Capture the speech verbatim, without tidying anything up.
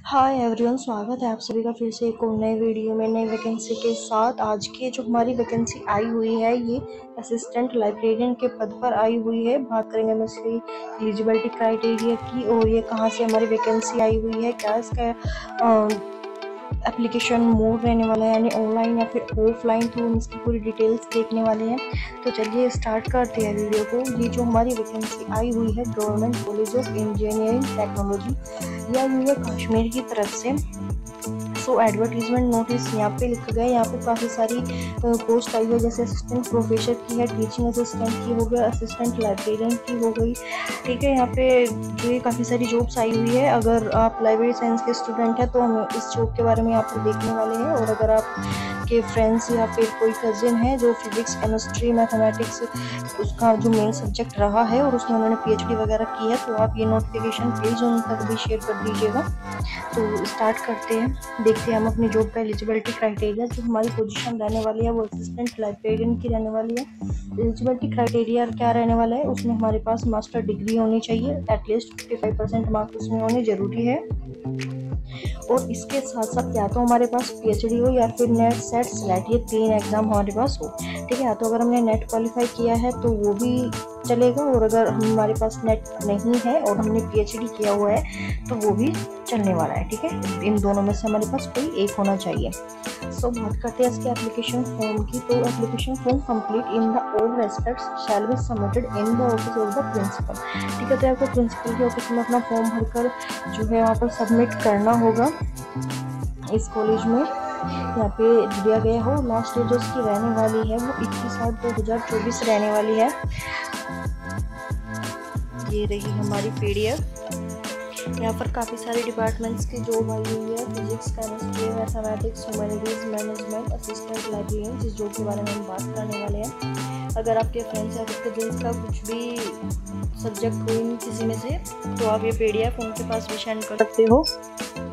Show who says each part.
Speaker 1: Hi everyone, स्वागत है आप सभी का फिर से एक और नए वीडियो में नई वैकेंसी के साथ। आज की जो हमारी वैकेंसी आई हुई है ये असिस्टेंट लाइब्रेरियन के पद पर आई हुई है। बात करेंगे हम इसकी एलिजिबिलिटी क्राइटेरिया की और ये कहाँ से हमारी वैकेंसी आई हुई है, क्या इसका एप्लीकेशन मोड रहने वाला है, यानी ऑनलाइन या फिर ऑफलाइन, तो हम इसकी पूरी डिटेल्स देखने वाले हैं। तो चलिए स्टार्ट करते हैं वीडियो को। ये जो हमारी वैकेंसी आई हुई है government college of engineering technology, ये आई हुई है कश्मीर की तरफ से। सो एडवर्टीजमेंट नोटिस यहाँ पे लिखा गया है। यहाँ पे काफ़ी सारी पोस्ट आई है, जैसे असिस्टेंट प्रोफेसर की है, टीचिंग असिस्टेंट की हो गया, असिस्टेंट लाइब्रेरियन की हो गई। ठीक है, यहाँ पे जो ये काफ़ी सारी जॉब्स आई हुई है। अगर आप लाइब्रेरी साइंस के स्टूडेंट हैं तो हम इस जॉब के बारे में यहाँ पर देखने वाले हैं। और अगर आप के फ्रेंड्स या फिर कोई कजिन है जो फिजिक्स, केमिस्ट्री, मैथमेटिक्स उसका जो मेन सब्जेक्ट रहा है और उसमें उन्होंने पीएचडी वगैरह की है, तो आप ये नोटिफिकेशन प्लीज़ उन तक भी शेयर कर दीजिएगा। तो स्टार्ट करते हैं, देखते हैं हम अपनी जॉब का एलिजिबिलिटी क्राइटेरिया। जो हमारी पोजीशन रहने वाली है वो असिस्टेंट लाइब्रेरियन की रहने वाली है। एलिजिबिलिटी क्राइटेरिया क्या रहने वाला है, उसमें हमारे पास मास्टर डिग्री होनी चाहिए, at least fifty five percent marks उसमें होने जरूरी है। और इसके साथ साथ या तो हमारे पास पीएचडी हो या फिर नेट सेट स्लेट, ये तीन एग्जाम हमारे पास हो। ठीक है, या तो अगर हमने नेट क्वालिफाई किया है तो वो भी चलेगा, और अगर हमारे पास नेट नहीं है और हमने पीएचडी किया हुआ है तो वो भी चलने वाला है। ठीक है, इन दोनों में से हमारे पास कोई एक होना चाहिए। सो so, बात करते हैं इसके एप्लीकेशन फॉर्म की। तो application form complete in the all respects shall be submitted in the office of the principal. ठीक है, तो आपको प्रिंसिपल के ऑफिस में अपना फॉर्म भरकर जो है वहाँ पर सबमिट करना होगा इस कॉलेज में। यहाँ पे दिया गया हो लास्ट डेट जो इसकी रहने वाली है वो इक्कीस आठ दो हज़ार चौबीस रहने वाली है। ये रही हमारी पीडीएफ। यहाँ पर काफ़ी सारे डिपार्टमेंट्स की जॉब आई हुई है, physics, chemistry, mathematics, humanities, management, assistant librarian, जिस जॉब के बारे में हम बात करने वाले हैं। अगर आपके फ्रेंड्स या फिर कजिन्स का कुछ भी सब्जेक्ट हो इन किसी में से, तो आप ये पीडीएफ उनके पास भी सेंड कर सकते हो।